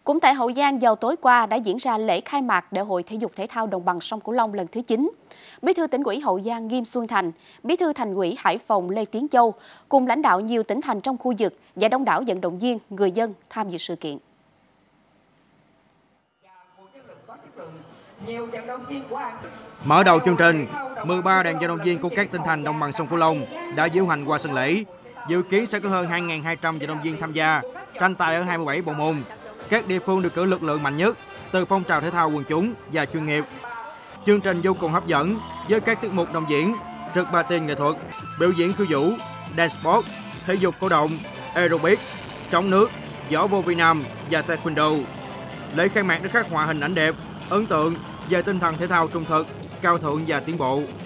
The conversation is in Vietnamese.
Cũng tại Hậu Giang, vào tối qua đã diễn ra lễ khai mạc Đại hội Thể dục Thể thao Đồng bằng sông Cửu Long lần thứ 9. Bí thư Tỉnh ủy Hậu Giang Nghiêm Xuân Thành, Bí thư Thành ủy Hải Phòng Lê Tiến Châu cùng lãnh đạo nhiều tỉnh thành trong khu vực và đông đảo vận động viên, người dân tham dự sự kiện. Mở đầu chương trình, 13 đoàn vận động viên của các tỉnh thành đồng bằng sông Cửu Long đã diễu hành qua sân lễ. Dự kiến sẽ có hơn 2.200 vận động viên tham gia, tranh tài ở 27 bộ môn. Các địa phương được cử lực lượng mạnh nhất từ phong trào thể thao quần chúng và chuyên nghiệp. Chương trình vô cùng hấp dẫn với các tiết mục đồng diễn, trượt patin nghệ thuật, biểu diễn khiêu vũ, dance sport, thể dục cổ động, aerobic, chống nước, võ vô Việt Nam và taekwondo. Lễ khai mạc đã khắc họa hình ảnh đẹp, ấn tượng về tinh thần thể thao trung thực, cao thượng và tiến bộ.